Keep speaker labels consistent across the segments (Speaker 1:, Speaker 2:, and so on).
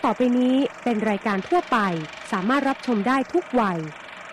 Speaker 1: ต่อไปนี้เป็นรายการทั่วไปสามารถรับชมได้ทุกวัย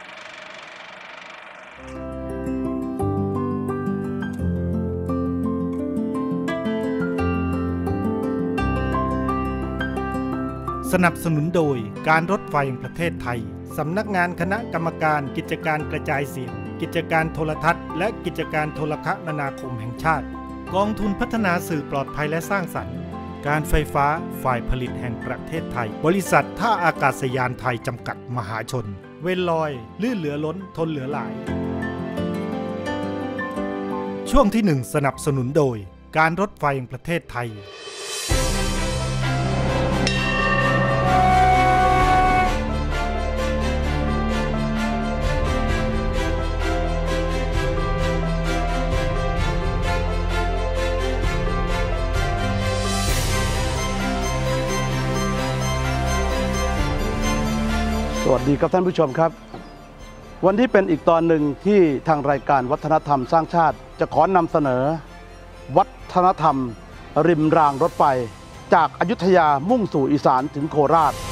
Speaker 2: สนับสนุนโดยการรถไฟแห่งประเทศไทยสำนักงานคณะกรรมการกิจการกระจายเสียงกิจการโทรทัศน์และกิจการโทรคมนาคมแห่งชาติกองทุนพัฒนาสื่อปลอดภัยและสร้างสรรค์การไฟฟ้าฝ่ายผลิตแห่งประเทศไทยบริษัทท่าอากาศยานไทยจำกัดมหาชนเว้นลอยลื่นเหลือล้นทนเหลือหลายช่วงที่1สนับสนุนโดยการรถไฟแห่งประเทศไทย
Speaker 3: สวัสดีครับท่านผู้ชมครับวันที่เป็นอีกตอนหนึ่งที่ทางรายการวัฒนธรรมสร้างชาติจะขอนำเสนอวัฒนธรรมริมรางรถไฟจากอยุธยามุ่งสู่อีสานถึงโคราช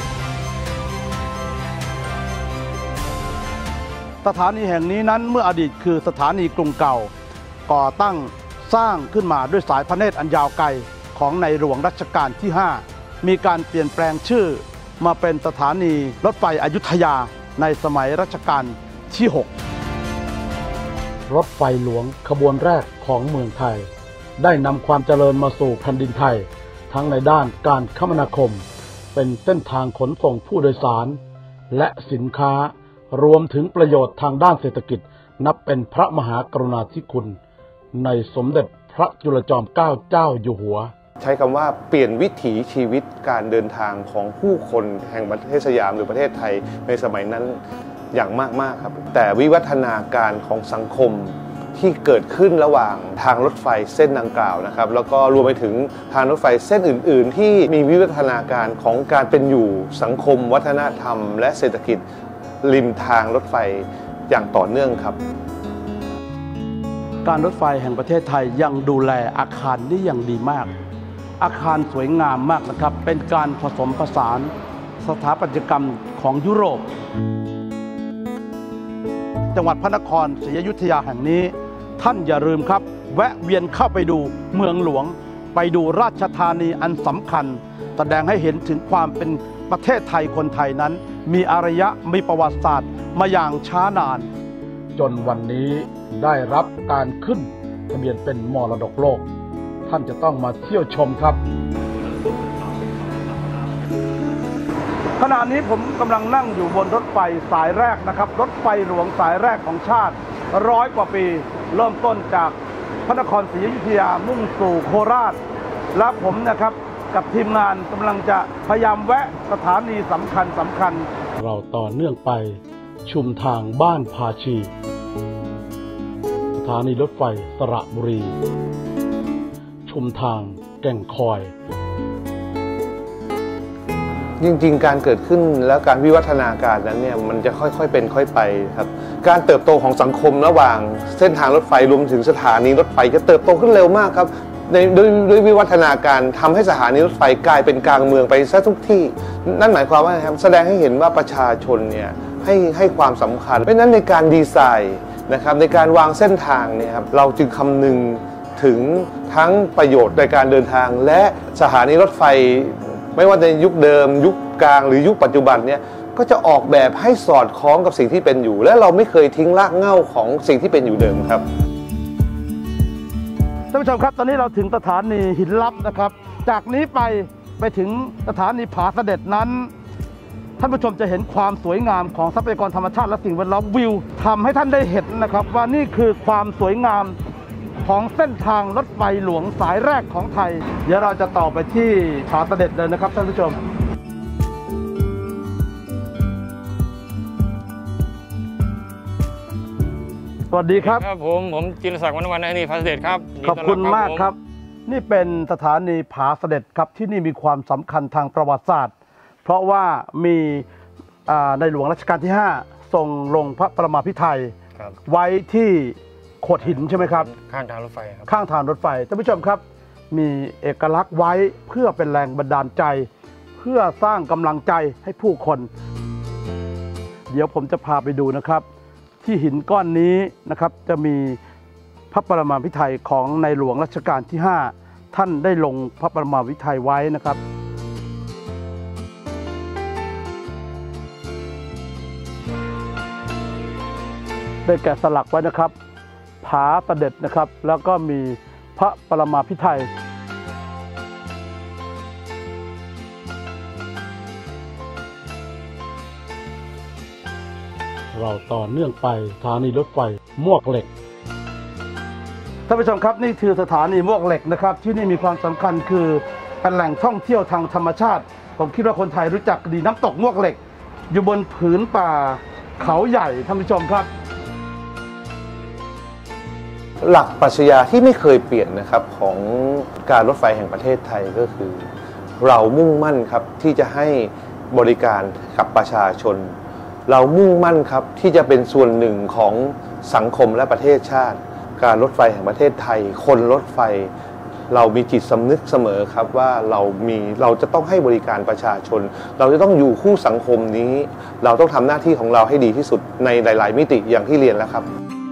Speaker 3: สถานีแห่งนี้นั้นเมื่ออดีตคือสถานีกรุงเก่าก่อตั้งสร้างขึ้นมาด้วยสายพระเนตรอันยาวไกลของในหลวงรัชกาลที่5มีการเปลี่ยนแปลงชื่อมาเป็นสถานีรถไฟอยุธยาในสมัยรัชกาลที่6รถไฟหลวงขบวนแรกของเมืองไทยได้นำความเจริญมาสู่แผ่นดินไทยทั้งในด้านการคมนาคมเป็นเส้นทางขนส่งผู้โดยสารและสินค้ารวมถึงประโยชน์ทางด้านเศรษฐกิจนับเป็นพระมหากรุณาธิคุณในสมเด็จพระจุลจอมเกล้าเจ้าอยู่หัว
Speaker 4: ใช้คำว่าเปลี่ยนวิถีชีวิตการเดินทางของผู้คนแห่งประเทศสยามหรือประเทศไทยในสมัยนั้นอย่างมากๆครับแต่วิวัฒนาการของสังคมที่เกิดขึ้นระหว่างทางรถไฟเส้นดังกล่าวนะครับแล้วก็รวมไปถึงทางรถไฟเส้นอื่นๆที่มีวิวัฒนาการของการเป็นอยู่สังคมวัฒนธรรมและเศรษฐกิจริมทางรถไฟอย่างต่อเนื่องครับ
Speaker 3: การรถไฟแห่งประเทศไทยยังดูแลอาคารนี้อย่างดีมากอาคารสวยงามมากนะครับเป็นการผสมผสานสถาปัตยกรรมของยุโรปจังหวัดพระนครศรีอยุธยาแห่งนี้ท่านอย่าลืมครับแวะเวียนเข้าไปดูเมืองหลวงไปดูราชธานีอันสำคัญแสดงให้เห็นถึงความเป็นประเทศไทยคนไทยนั้นมีอารยะมีประวัติศาสตร์มาอย่างช้านานจนวันนี้ได้รับการขึ้นทะเบียนเป็นมรดกโลกท่านจะต้องมาเที่ยวชมครับขณะนี้ผมกำลังนั่งอยู่บนรถไฟสายแรกนะครับรถไฟหลวงสายแรกของชาติ100 กว่าปีเริ่มต้นจากพระนครศรีอยุธยามุ่งสู่โคราชและผมนะครับกับทีมงานกำลังจะพยายามแวะสถานีสำคัญเราต่อเนื่องไปชุมทางบ้านภาชีสถานีรถไฟสระบุรีชุมทางแก่งคอย
Speaker 4: จริงๆการเกิดขึ้นและการวิวัฒนาการนั้นเนี่ยมันจะค่อยๆเป็นค่อยไปครับการเติบโตของสังคมระหว่างเส้นทางรถไฟรวมถึงสถานีรถไฟจะเติบโตขึ้นเร็วมากครับด้วยวิวัฒนาการทำให้สถานีรถไฟกลายเป็นกลางเมืองไปซะทุกที่นั่นหมายความว่าครับแสดงให้เห็นว่าประชาชนเนี่ยให้ความสำคัญเพราะนั้นในการดีไซน์นะครับในการวางเส้นทางเนี่ยครับเราจึงคำนึงถึงทั้งประโยชน์ในการเดินทางและสถานีรถไฟไม่ว่าในยุคเดิมยุคกลางหรือยุคปัจจุบันเนี่ยก็จะออกแบบให้สอดคล้องกับสิ่งที่เป็นอยู่และเราไม่เคยทิ้งรากเหง้าของสิ่งที่เป็นอยู่เดิมครับ
Speaker 3: ท่านผู้ชมครับตอนนี้เราถึงสถานีหินลับนะครับจากนี้ไปถึงสถานีผาเสด็จนั้นท่านผู้ชมจะเห็นความสวยงามของทรัพยากรธรรมชาติและสิ่งแวดล้อมวิวทำให้ท่านได้เห็นนะครับว่านี่คือความสวยงามของเส้นทางรถไฟหลวงสายแรกของไทยเดี๋ยวเราจะต่อไปที่ผาเสด็จเลยนะครับท่านผู้ชมสวัสดีครับ
Speaker 5: ครับผมจิรศักดิ์วรรณวรรณนี่ผาเสด็จครับ
Speaker 3: ขอบคุณมากครับนี่เป็นสถานีผาเสด็จครับที่นี่มีความสำคัญทางประวัติศาสตร์เพราะว่ามีในหลวงรัชกาลที่5ทรงลงพระประมาภิไธยไว้ที่โขดหินใช่ไหมครับ
Speaker 5: ข้างทางรถไฟครับ
Speaker 3: ข้างทางรถไฟท่านผู้ชมครับมีเอกลักษณ์ไว้เพื่อเป็นแรงบันดาลใจเพื่อสร้างกำลังใจให้ผู้คนเดี๋ยวผมจะพาไปดูนะครับที่หินก้อนนี้นะครับจะมีพระปรมาภิไธยของในหลวงรัชกาลที่ 5ท่านได้ลงพระปรมาภิไธยไว้นะครับได้แกะสลักไว้นะครับผาเสด็จนะครับแล้วก็มีพระปรมาภิไธยเราต่อเนื่องไปสถานีรถไฟมวกเหล็กท่านผู้ชมครับนี่คือสถานีมวกเหล็กนะครับที่นี่มีความสำคัญคือเป็นแหล่งท่องเที่ยวทางธรรมชาติผมคิดว่าคนไทยรู้จักดีน้ำตกมวกเหล็กอยู่บนผืนป่าเขาใหญ่ท่านผู้ชมครับ
Speaker 4: หลักปรัชญาที่ไม่เคยเปลี่ยนนะครับของการรถไฟแห่งประเทศไทยก็คือเรามุ่งมั่นครับที่จะให้บริการกับประชาชนเรามุ่งมั่นครับที่จะเป็นส่วนหนึ่งของสังคมและประเทศชาติการรถไฟแห่งประเทศไทยคนรถไฟเรามีจิตสำนึกเสมอครับว่าเราจะต้องให้บริการประชาชนเราจะต้องอยู่คู่สังคมนี้เราต้องทำหน้าที่ของเราให้ดีที่สุดในหลายๆมิติอย่างที่เรียนแล้วครับ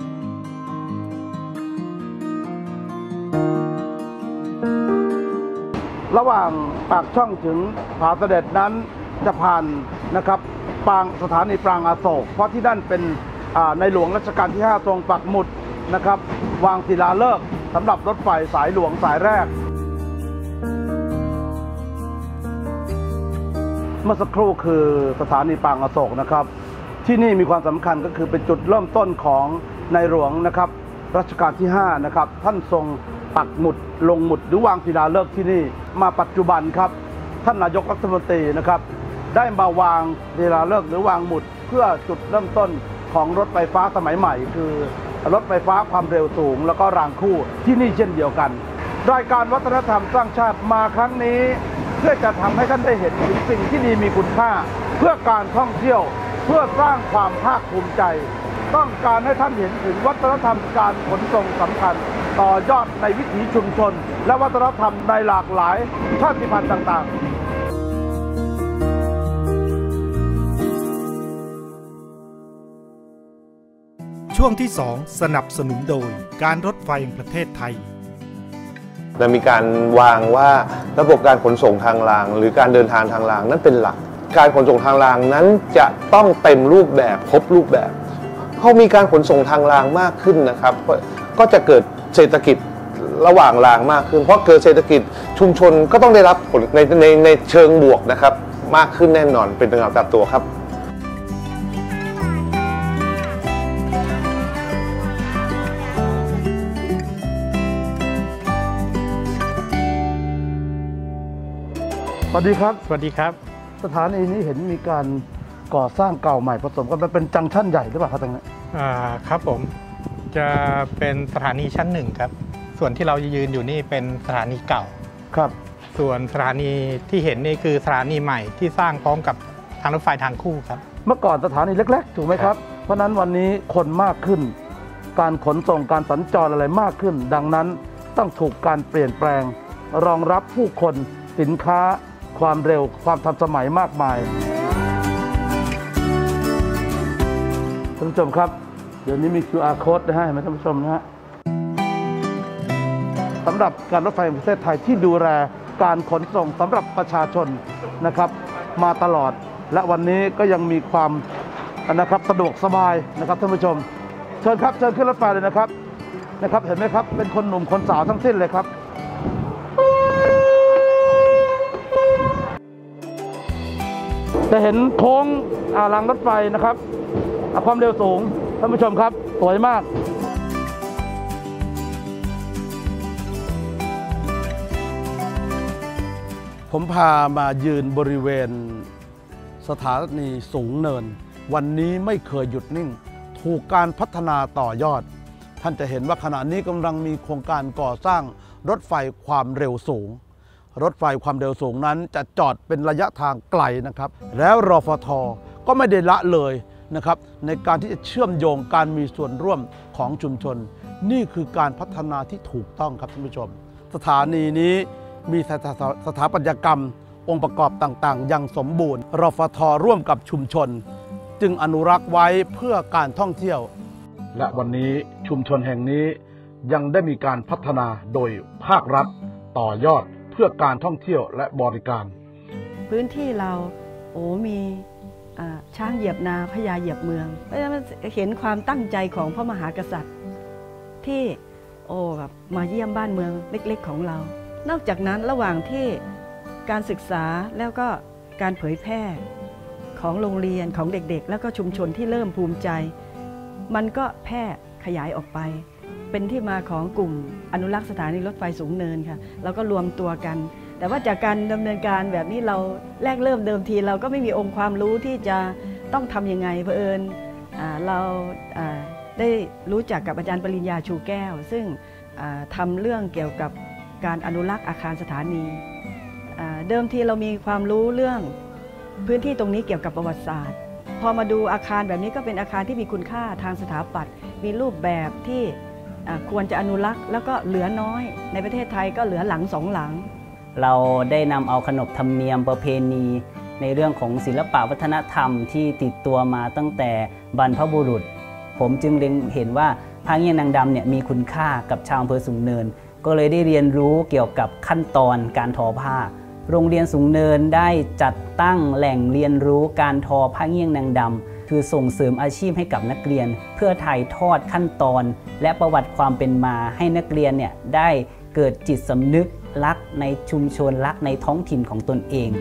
Speaker 3: ระหว่างปากช่องถึงผาเสด็จนั้นจะผ่านนะครับสถานีปรางอโศกเพราะที่นั่นเป็นในหลวงรัชกาลที่ 5ทรงปักหมุดนะครับวางศิลาฤกษ์สำหรับรถไฟสายหลวงสายแรกเมื่อสักครู่คือสถานีปรางอโศกนะครับที่นี่มีความสำคัญก็คือเป็นจุดเริ่มต้นของในหลวงนะครับรัชกาลที่ 5นะครับท่านทรงปักหมุดลงหมุดหรือวางศิลาฤกษ์ที่นี่มาปัจจุบันครับท่านนายกรัฐมนตรีนะครับได้มาวางศิลาฤกษ์หรือวางหมุดเพื่อจุดเริ่มต้นของรถไฟฟ้าสมัยใหม่คือรถไฟฟ้าความเร็วสูงแล้วก็รางคู่ที่นี่เช่นเดียวกันรายการวัฒนธรรมสร้างชาติมาครั้งนี้เพื่อจะทำให้ท่านได้เห็นถึงสิ่งที่ดีมีคุณค่าเพื่อการท่องเที่ยวเพื่อสร้างความภาคภูมิใจต้องการให้ท่านเห็นถึงวัฒนธรรมการขนส่งสำคัญต่อยอดในวิถีชุมชนและวัฒนธรรมในหลากหลายชาติพันธุ์ต่างๆ
Speaker 2: ช่วงที่ 2 สนับสนุนโดยการรถไฟแห่งประเทศไทย
Speaker 4: เรามีการวางว่าระบบการขนส่งทางรางหรือการเดินทางทางรางนั้นเป็นหลักการขนส่งทางรางนั้นจะต้องเต็มรูปแบบครบรูปแบบพอมีการขนส่งทางรางมากขึ้นนะครับก็จะเกิดเศรษฐกิจระหว่างรางมากขึ้นเพราะเกิดเศรษฐกิจชุมชนก็ต้องได้รับผลในเชิงบวกนะครับมากขึ้นแน่นอนเป็นตลาดตัดตัวครับ
Speaker 3: สวัสดีครับ
Speaker 5: สวัสดีครับ
Speaker 3: สถานีนี้เห็นมีการก่อสร้างเก่าใหม่ผสมกันเป็นจังชั่นใหญ่หรือเปล่าครับตรงนี้
Speaker 5: ครับผมจะเป็นสถานีชั้น1ครับส่วนที่เรายืนอยู่นี่เป็นสถานีเก่า
Speaker 3: ครับ
Speaker 5: ส่วนสถานีที่เห็นนี่คือสถานีใหม่ที่สร้างพร้อมกับทางรถไฟทางคู่ครับ
Speaker 3: เมื่อก่อนสถานีเล็กๆถูกไหมครับเพราะนั้นวันนี้คนมากขึ้นการขนส่งการสัญจรอะไรมากขึ้นดังนั้นต้องถูกการเปลี่ยนแปลงรองรับผู้คนสินค้าความเร็วความทันสมัยมากมายท่านผู้ชมครับเดี๋ยวนี้มี QR code นะฮะเห็นไหมท่านผู้ชมนะฮะสำหรับการรถไฟแห่งประเทศไทยที่ดูแลการขนส่งสำหรับประชาชนนะครับมาตลอดและวันนี้ก็ยังมีความนะครับสะดวกสบายนะครับท่านผู้ชมเชิญครับเชิญขึ้นรถไฟเลยนะครับเห็นไหมครับเป็นคนหนุ่มคนสาวทั้งสิ้นเลยครับจะเห็นโค้งรางรถไฟนะครับความเร็วสูงท่านผู้ชมครับสวยมากผมพามายืนบริเวณสถานีสูงเนินวันนี้ไม่เคยหยุดนิ่งถูกการพัฒนาต่อยอดท่านจะเห็นว่าขณะนี้กำลังมีโครงการก่อสร้างรถไฟความเร็วสูงรถไฟความเร็วสูงนั้นจะจอดเป็นระยะทางไกลนะครับแล้วรฟท.ก็ไม่ได้ละเลยนะครับในการที่จะเชื่อมโยงการมีส่วนร่วมของชุมชนนี่คือการพัฒนาที่ถูกต้องครับท่านผู้ชมสถานีนี้มีสถาปัตยกรรมองค์ประกอบต่างๆยังสมบูรณ์รฟท.ร่วมกับชุมชนจึงอนุรักษ์ไว้เพื่อการท่องเที่ยวและวันนี้ชุมชนแห่งนี้ยังได้มีการพัฒนาโดยภาครัฐต่อยอดเพื่อการท่องเที่ยวและบริการ
Speaker 6: พื้นที่เรามีช้างเหยียบนาพญาเหยียบเมืองเพราะฉะนั้นเห็นความตั้งใจของพระมหากษัตริย์ที่แบบมาเยี่ยมบ้านเมืองเล็กๆของเรานอกจากนั้นระหว่างที่การศึกษาแล้วก็การเผยแพร่ของโรงเรียนของเด็กๆแล้วก็ชุมชนที่เริ่มภูมิใจมันก็แพร่ขยายออกไปเป็นที่มาของกลุ่มอนุรักษ์สถานีรถไฟสูงเนินค่ะเราก็รวมตัวกันแต่ว่าจากการดำเนินการแบบนี้เราแรกเริ่มเดิมทีเราก็ไม่มีองค์ความรู้ที่จะต้องทำยังไงเผอิญเราได้รู้จักกับอาจารย์ปริญญาชูแก้วซึ่งทำเรื่องเกี่ยวกับการอนุรักษ์อาคารสถานีเดิมทีเรามีความรู้เรื่องพื้นที่ตรงนี้เกี่ยวกับประวัติศาสตร์พอมาดูอาคารแบบนี้ก็เป็นอาคารที่มีคุณค่าทางสถาปัตย์มีรูปแบบที่ควรจะอนุรักษ์แล้วก็เหลือน้อยในประเทศไทยก็เหลือหลังสองหลัง
Speaker 7: เราได้นำเอาขนบธรรมเนียมประเพณีในเรื่องของศิลปวัฒนธรรมที่ติดตัวมาตั้งแต่บรรพบุรุษผมจึงเล็งเห็นว่าผ้าเงี้ยนนางดำเนี่ยมีคุณค่ากับชาวอำเภอสูงเนินก็เลยได้เรียนรู้เกี่ยวกับขั้นตอนการทอผ้าโรงเรียนสูงเนินได้จัดตั้งแหล่งเรียนรู้การทอผ้าเงี้ยนางดำคือส่งเสริมอาชีพให้กับนักเรียนเพื่อถ่ายทอดขั้นตอนและประวัติความเป็นมาให้นักเรียนเนี่ยได้เกิดจิตสำนึกรักในชุมชนรักในท้องถิ่นของตนเอง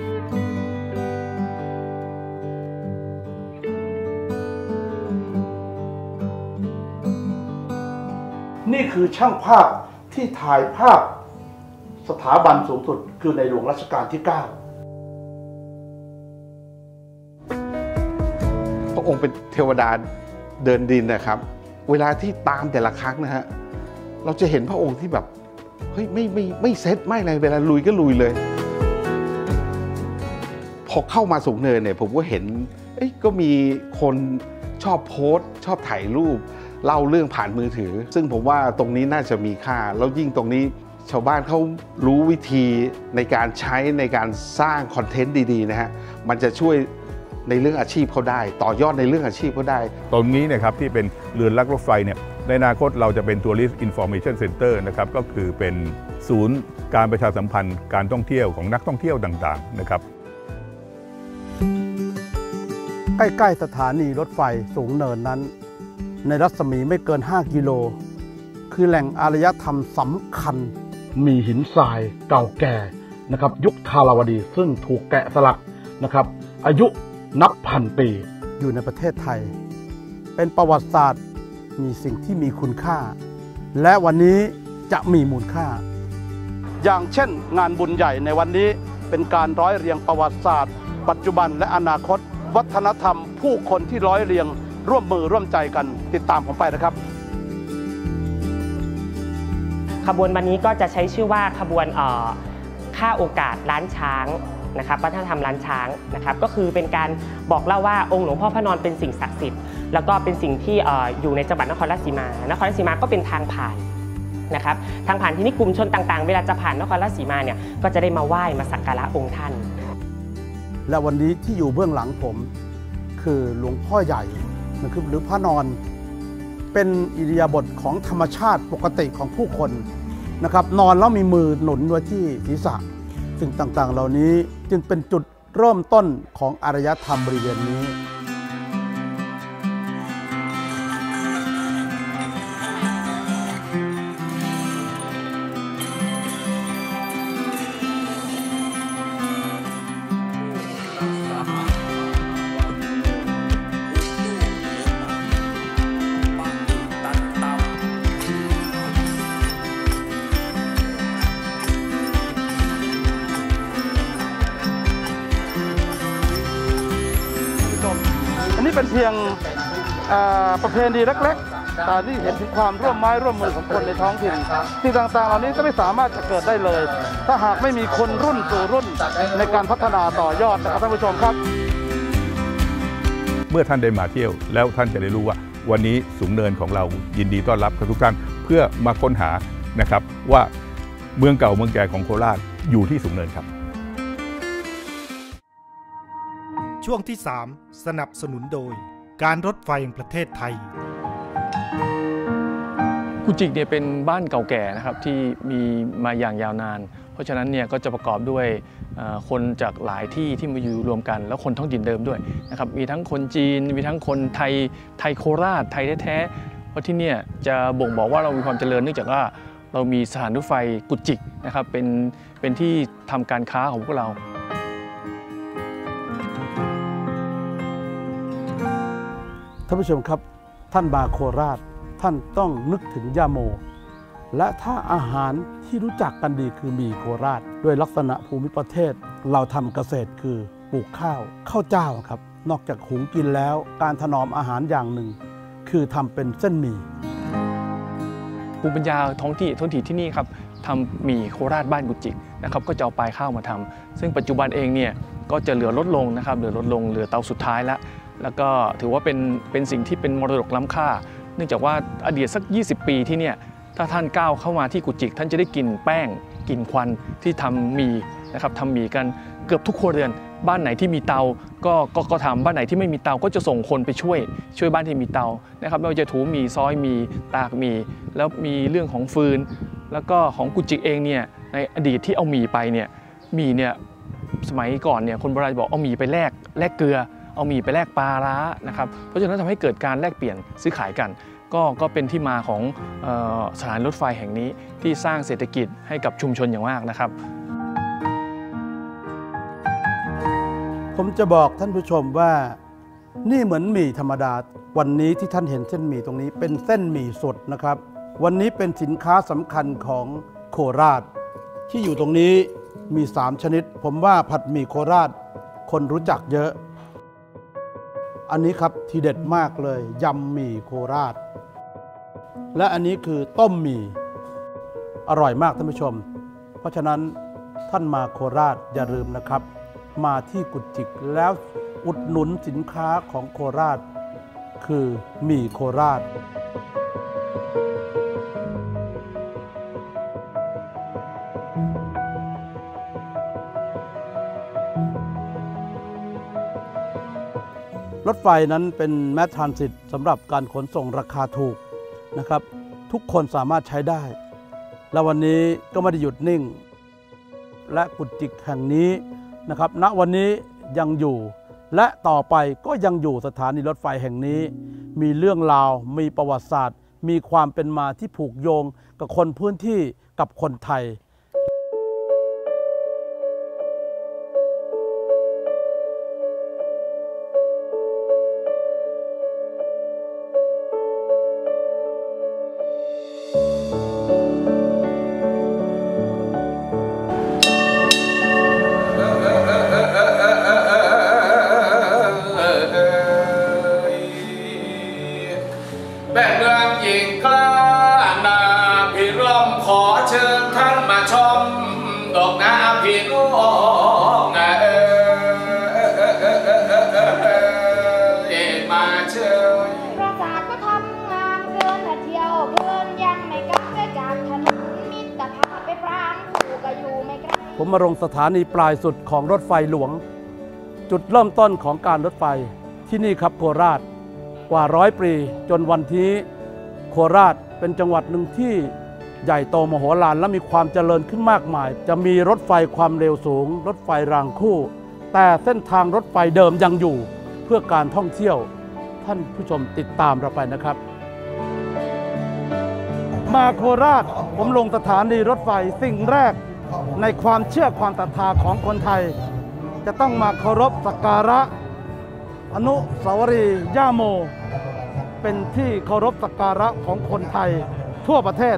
Speaker 3: นี่คือช่างภาพที่ถ่ายภาพสถาบันสูงสุดคือในหลวงรัชกาลที่ 9
Speaker 4: พระองค์เป็นเทวดาเดินดินนะครับเวลาที่ตามแต่ละครั้งนะฮะเราจะเห็นพระองค์ที่แบบเฮ้ยไม่เซ็ตไม่อะไรเวลาลุยก็ลุยเลยพอเข้ามาสูงเนินเนี่ยผมก็เห็นก็มีคนชอบโพสต์ชอบถ่ายรูปเล่าเรื่องผ่านมือถือซึ่งผมว่าตรงนี้น่าจะมีค่าแล้วยิ่งตรงนี้ชาวบ้านเขารู้วิธีในการใช้ในการสร้างคอนเทนต์ดีๆนะฮะมันจะช่วยในเรื่องอาชีพเขาได้ต่อยอดในเรื่องอาชีพเขาได้
Speaker 8: ตรงนี้นะครับที่เป็นเรือนลักรถไฟเนี่ยในอนาคตเราจะเป็น Tourist Information Center นะครับก็คือเป็นศูนย์การประชาสัมพันธ์การท่องเที่ยวของนักท่องเที่ยวต่างๆนะครับ
Speaker 3: ใกล้ๆสถานีรถไฟสูงเนินนั้นในรัศมีไม่เกิน5กิโลคือแหล่งอารยธรรมสำคัญมีหินทรายเก่าแก่นะครับยุคธารวดีซึ่งถูกแกะสลักนะครับอายุนับพันปีอยู่ในประเทศไทยเป็นประวัติศาสตร์มีสิ่งที่มีคุณค่าและวันนี้จะมีมูลค่าอย่างเช่นงานบุญใหญ่ในวันนี้เป็นการร้อยเรียงประวัติศาสตร์ปัจจุบันและอนาคตวัฒนธรรมผู้คนที่ร้อยเรียงร่วมมือร่วมใจกันติดตามผมไปนะครับ
Speaker 9: ขบวนวันนี้ก็จะใช้ชื่อว่าขบวนค่าโอกาสล้านช้างนะครับวัฒนธรรมล้านช้างนะครับก็คือเป็นการบอกเล่าว่าองค์หลวงพ่อพระนอนเป็นสิ่งศักดิ์สิทธิ์แล้วก็เป็นสิ่งที่อยู่ในจังหวัดนครราชสีมานครราชสีมาก็เป็นทางผ่านนะครับทางผ่านที่นี่กลุ่มชนต่างๆเวลาจะผ่านนครราชสีมาเนี่ยก็จะได้มาไหว้มาสักการะองค์ท่าน
Speaker 3: และวันนี้ที่อยู่เบื้องหลังผมคือหลวงพ่อใหญ่นะครับหรือพระนอนเป็นอิริยาบถของธรรมชาติปกติของผู้คนนะครับนอนแล้วมีมือหนุนไว้ที่ศีรษะสิ่งต่างๆเหล่านี้จึงเป็นจุดเริ่มต้นของอารยธรรมบริเวณนี้เป็นเพียงประเพณีเล็กๆแต่ที่เห็นถึงความร่วมไม้ร่วมมือของคนในท้องถิ่นสิ่งต่างๆเหล่านี้ก็ไม่สามารถจะเกิดได้เลยถ้าหากไม่มีคนรุ่นสู่รุ่นในการพัฒนาต่อยอดนะครับท่านผู้ชมครับ
Speaker 8: เมื่อท่านได้มาเที่ยวแล้วท่านจะได้รู้ว่าวันนี้สูงเนินของเรายินดีต้อนรับทุกท่านเพื่อมาค้นหานะครับว่าเมืองเก่าเมืองแก่ของโคราชอยู่ที่สูงเนินครับ
Speaker 2: ช่วงที่ 3 สนับสนุนโดยการรถไฟแห่งประเทศไทย
Speaker 10: กุจิกเนี่ยเป็นบ้านเก่าแก่นะครับที่มีมาอย่างยาวนานเพราะฉะนั้นเนี่ยก็จะประกอบด้วยคนจากหลายที่ที่มาอยู่รวมกันแล้วคนท้องถิ่นเดิมด้วยนะครับมีทั้งคนจีนมีทั้งคนไทยโคราชไทยแท้ๆเพราะที่เนี่ยจะบ่งบอกว่าเรามีความเจริญเนื่องจากว่าเรามีสถานรถไฟกุจิกนะครับเป็นที่ทำการค้าของพวกเรา
Speaker 3: ท่านผู้ชมครับท่านมาโคราชท่านต้องนึกถึงย่าโมและถ้าอาหารที่รู้จักกันดีคือหมี่โคราชด้วยลักษณะภูมิประเทศเราทำเกษตรคือปลูกข้าวเจ้าครับนอกจากหุงกินแล้วการถนอมอาหารอย่างหนึ่งคือทำเป็นเส้นหมี่
Speaker 10: ภูมิปัญญาท้องถิ่นที่นี่ครับทำหมี่โคราชบ้านกุจิกนะครับก็จะเอาปลายข้าวมาทำซึ่งปัจจุบันเองเนี่ยก็จะเหลือลดลงนะครับเหลือเตาสุดท้ายแล้วก็ถือว่าเป็นสิ่งที่เป็นมรดกล้ำค่าเนื่องจากว่าอดีตสัก20 ปีที่เนี่ยถ้าท่านก้าวเข้ามาที่กุจิกท่านจะได้กินแป้งกินควันที่ทำหมี่นะครับทำหมี่กันเกือบทุกครัวเรือนบ้านไหนที่มีเตาก็ทำบ้านไหนที่ไม่มีเตาก็จะส่งคนไปช่วยบ้านที่มีเตานะครับไม่ว่าจะถูหมี่ซอยหมี่ตากหมี่แล้วมีเรื่องของฟืนแล้วก็ของกุจิกเองเนี่ยในอดีตที่เอาหมี่ไปเนี่ยหมี่เนี่ยสมัยก่อนเนี่ยคนโบราณบอกเอาหมี่ไปแลกเกลือเอาหมี่ไปแลกปลาร้านะครับเพราะฉะนั้นทำให้เกิดการแลกเปลี่ยนซื้อขายกันก็เป็นที่มาของสถานรถไฟแห่งนี้ที่สร้างเศรษฐกิจให้กับชุมชนอย่างมากนะครับ
Speaker 3: ผมจะบอกท่านผู้ชมว่านี่เหมือนหมี่ธรรมดาวันนี้ที่ท่านเห็นเส้นหมี่ตรงนี้เป็นเส้นหมี่สดนะครับวันนี้เป็นสินค้าสำคัญของโคราชที่อยู่ตรงนี้มี3ชนิดผมว่าผัดหมี่โคราชคนรู้จักเยอะอันนี้ครับทีเด็ดมากเลยยำหมี่โคราชและอันนี้คือต้มหมี่อร่อยมากท่านผู้ชมเพราะฉะนั้นท่านมาโคราชอย่าลืมนะครับมาที่กุจิกแล้วอุดหนุนสินค้าของโคราชคือหมี่โคราชรถไฟนั้นเป็นแมสทรานสิตสำหรับการขนส่งราคาถูกนะครับทุกคนสามารถใช้ได้และวันนี้ก็ไม่ได้หยุดนิ่งและกุจิกแห่งนี้นะครับณวันนี้ยังอยู่และต่อไปก็ยังอยู่สถานีรถไฟแห่งนี้มีเรื่องราวมีประวัติศาสตร์มีความเป็นมาที่ผูกโยงกับคนพื้นที่กับคนไทยผมมาลงสถานีปลายสุดของรถไฟหลวงจุดเริ่มต้นของการรถไฟที่นี่ครับโคราชกว่า100 ปีจนวันนี้โคราชเป็นจังหวัดหนึ่งที่ใหญ่โตมโหฬารและมีความเจริญขึ้นมากมายจะมีรถไฟความเร็วสูงรถไฟรางคู่แต่เส้นทางรถไฟเดิมยังอยู่เพื่อการท่องเที่ยวท่านผู้ชมติดตามเราไปนะครับมาโคราชผมลงสถานีรถไฟสิ่งแรกในความเชื่อความศรัทธาของคนไทยจะต้องมาเคารพสักการะอนุสาวรีย์ย่าโมเป็นที่เคารพสักการะของคนไทยทั่วประเทศ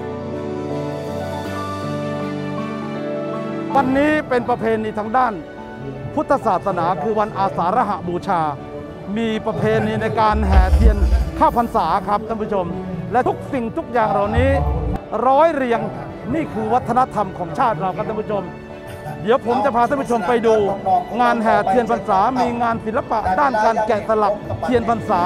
Speaker 3: วันนี้เป็นประเพณีทางด้านพุทธศาสนาคือวันอาสาฬหบูชามีประเพณีในการแห่เทียนเข้าพรรษาครับท่านผู้ชมและทุกสิ่งทุกอย่างเหล่านี้ร้อยเรียงนี่คือวัฒนธรรมของชาติเราครับท่านผู้ชมเดี๋ยวผมจะพาท่านผู้ชมไปดูงานแห่เทียนพรรษามีงานศิลปะด้านการแกะสลักเทียนพรรษา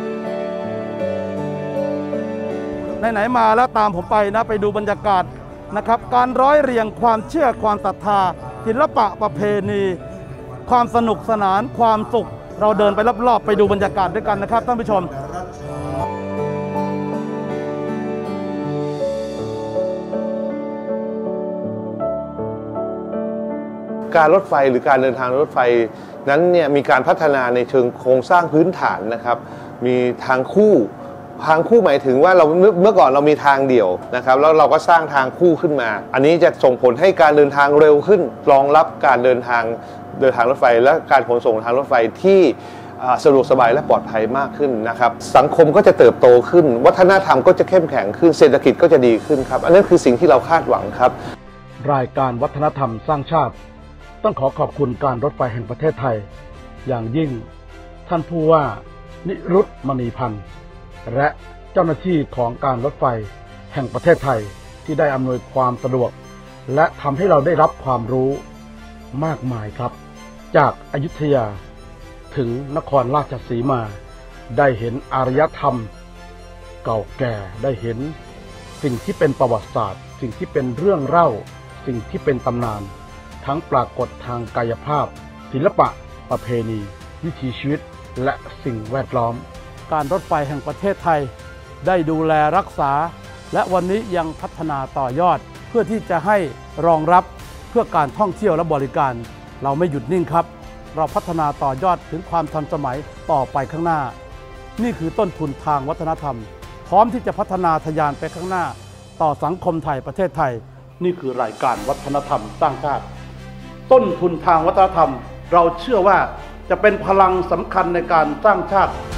Speaker 3: ไหนๆมาแล้วตามผมไปนะไปดูบรรยากาศนะครับการร้อยเรียงความเชื่อความศรัทธาศิลปะประเพณีความสนุกสนานความสุขเราเดินไปรอบๆไปดูบรรยากาศด้วยกันนะครับท่านผู้ชม
Speaker 4: การรถไฟหรือการเดินทางรถไฟนั้นเนี่ยมีการพัฒนาในเชิงโครงสร้างพื้นฐานนะครับมีทางคู่หมายถึงว่าเราเมื่อก่อนเรามีทางเดี่ยวนะครับแล้วเราก็สร้างทางคู่ขึ้นมาอันนี้จะส่งผลให้การเดินทางเร็วขึ้นรองรับการเดินทางรถไฟและการขนส่งทางรถไฟที่สะดวกสบายและปลอดภัยมากขึ้นนะครับสังคมก็จะเติบโตขึ้นวัฒนธรรมก็จะเข้มแข็งขึ้นเศรษฐกิจก็จะดีขึ้นครับอันนั้นคือสิ่งที่เราคาดหวังครับ
Speaker 3: รายการวัฒนธรรมสร้างชาติต้องขอบคุณการรถไฟแห่งประเทศไทยอย่างยิ่งท่านผู้ว่านิรุตมณีพันธ์และเจ้าหน้าที่ของการรถไฟแห่งประเทศไทยที่ได้อำนวยความสะดวกและทำให้เราได้รับความรู้มากมายครับจากอยุธยาถึงนครราชสีมาได้เห็นอารยธรรมเก่าแก่ได้เห็นสิ่งที่เป็นประวัติศาสตร์สิ่งที่เป็นเรื่องเล่าสิ่งที่เป็นตำนานทั้งปรากฏทางกายภาพศิลปะประเพณีวิถีชีวิตและสิ่งแวดล้อมการรถไฟแห่งประเทศไทยได้ดูแลรักษาและวันนี้ยังพัฒนาต่อยอดเพื่อที่จะให้รองรับเพื่อการท่องเที่ยวและบริการเราไม่หยุดนิ่งครับเราพัฒนาต่อยอดถึงความทันสมัยต่อไปข้างหน้านี่คือต้นทุนทางวัฒนธรรมพร้อมที่จะพัฒนาทะยานไปข้างหน้าต่อสังคมไทยประเทศไทยนี่คือรายการวัฒนธรรมสร้างชาติต้นทุนทางวัฒนธรรมเราเชื่อว่าจะเป็นพลังสำคัญในการสร้างชาติ